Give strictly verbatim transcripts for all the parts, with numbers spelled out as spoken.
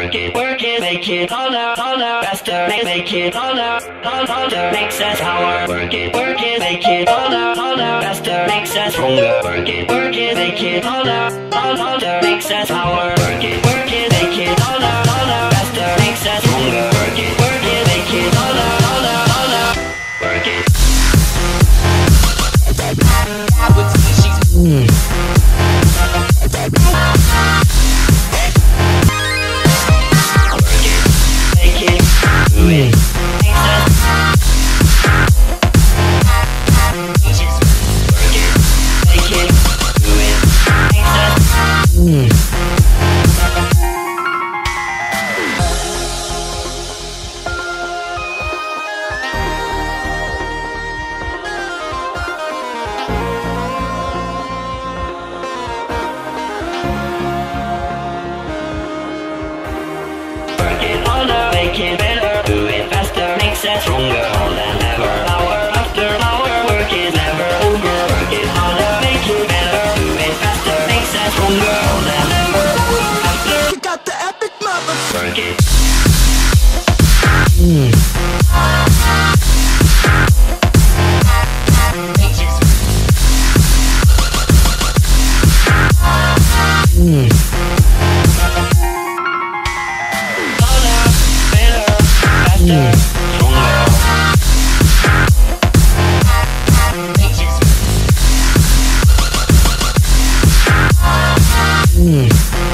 Work it, work it, make it harder, harder, faster, make, make it harder, harder, harder, makes us power. Work it, work it, make it harder, harder, faster, makes us stronger. Work it, work it, make it harder, harder, harder, makes us power. Work it, work it, make it harder, harder, faster, makes us stronger. Work it, work it, make it harder, harder, harder, work it. Mm. Make it better, do it faster, makes us stronger, more than ever. Hour after hour, work is never over. Work it harder, make it better, do it faster, makes us stronger, more than ever. Hour after, you got the epic mother. Work it. Mm. Mm. Mm. Mm.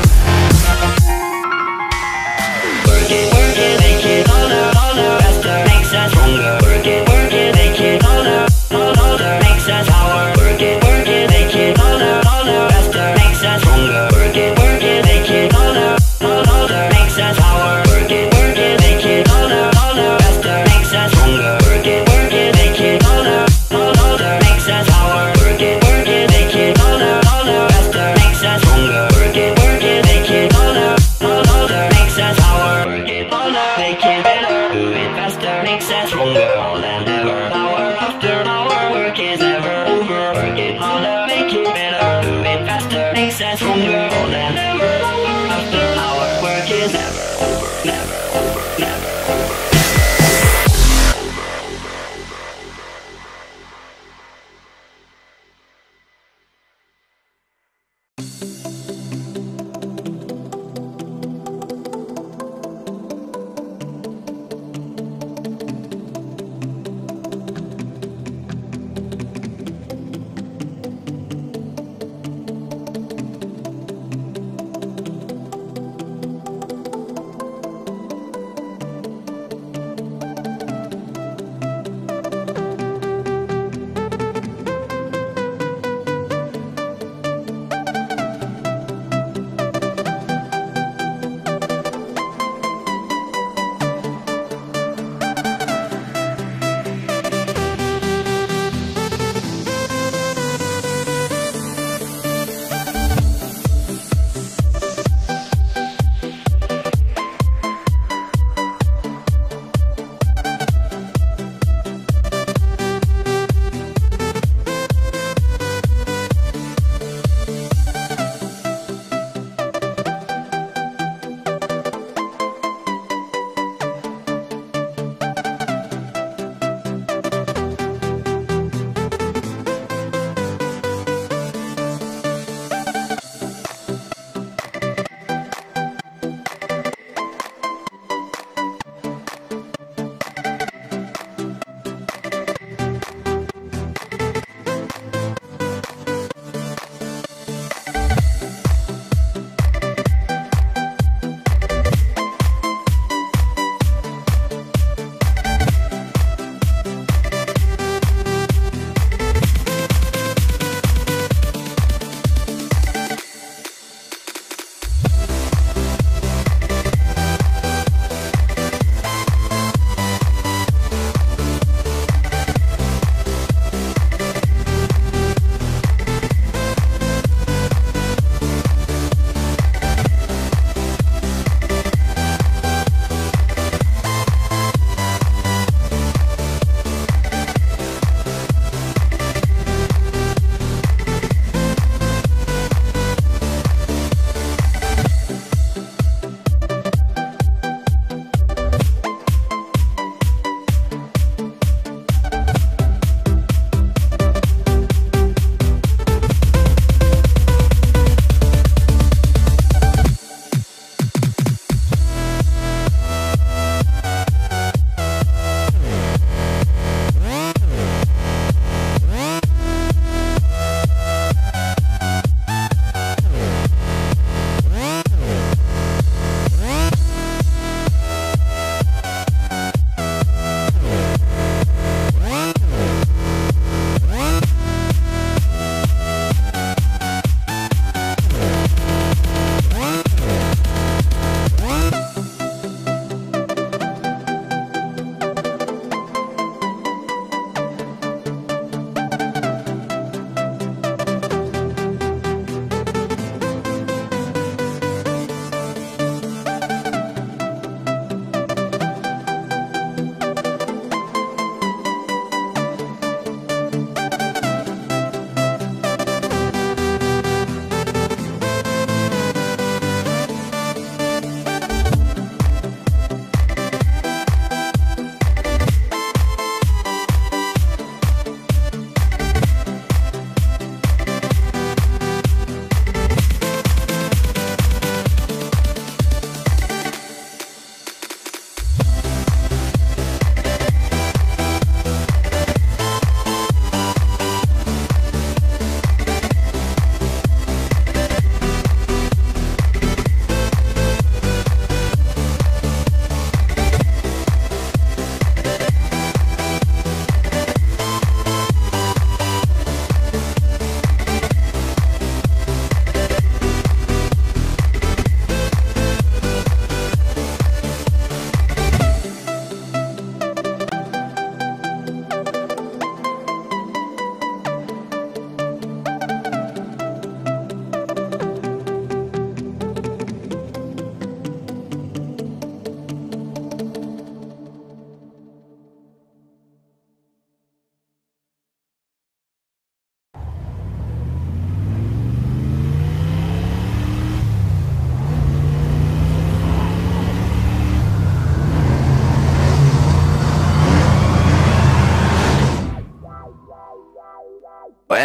Work it, work it, make it harder, harder, faster, makes us stronger. Work it, work it, make it harder, harder, harder, makes us power. Work it, work it, make it harder, harder, faster, makes us stronger. Work it, work it, make it harder, harder, harder, makes us power. Work it, work it, make it harder, harder, faster, makes us stronger. Work it, work it, make it harder, harder, harder, makes us power. Work it, work it, make it harder, harder, faster, makes us stronger. Work it, work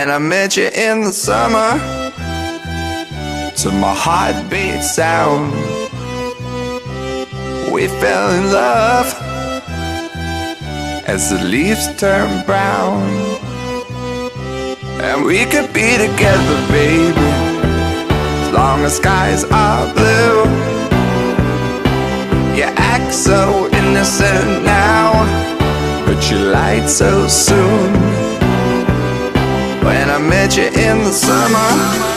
When I met you in the summer, to my heartbeat sound, we fell in love as the leaves turn brown. And we could be together, baby, as long as skies are blue. You act so innocent now, but you lied so soon. When I met you in the summer,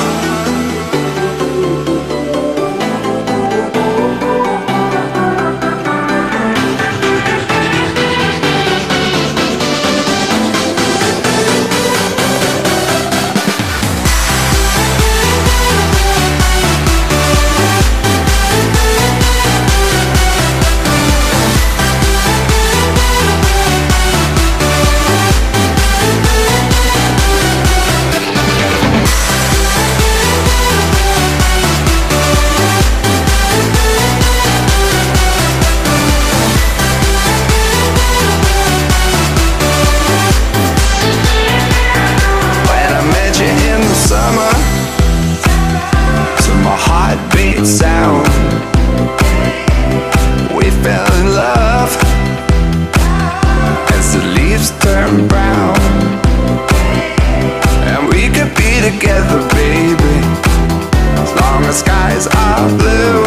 sound, we fell in love as the leaves turn brown. And we could be together, baby, as long as skies are blue.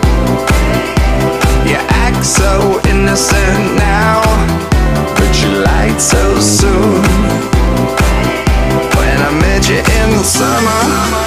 You act so innocent now, but you lied so soon. When I met you in the summer,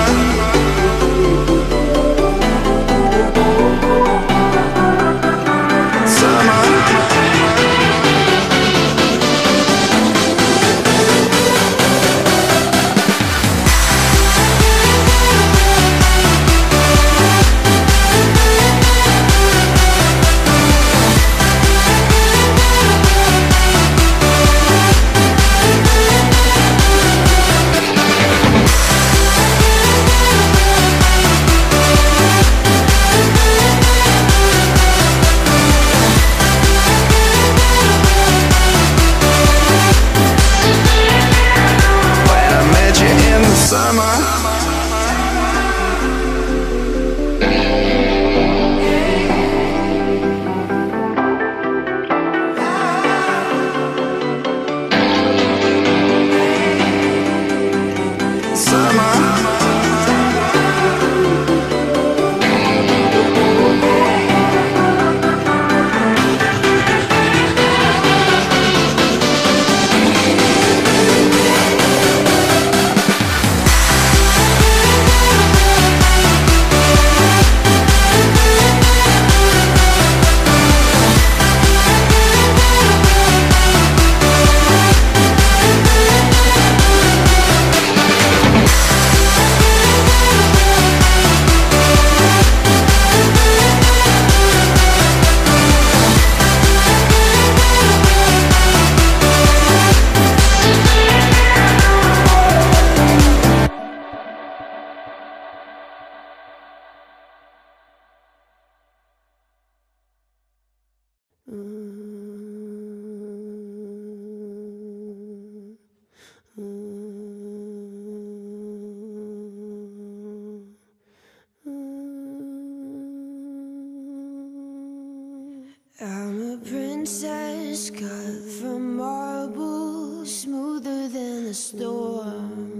I'm a princess cut from marble, smoother than a storm.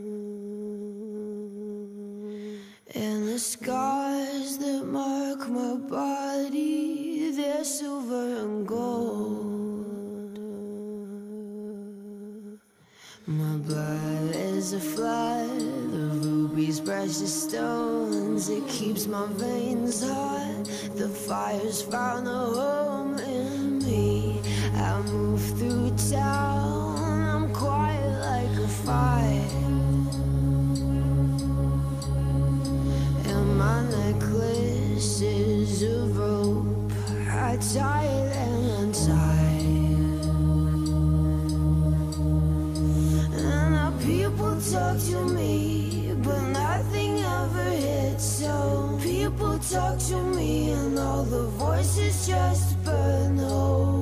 And the scars that mark my body, they're silver and gold. My blood is a flood of rubies, precious stones. It keeps my veins hot. The fire's found a home in me. I move through town, I'm quiet like a fire. And my necklace is of rope, I tie it and untie. And now people talk to me, but nothing ever hits. So people talk to me and all the voices just burn. Oh,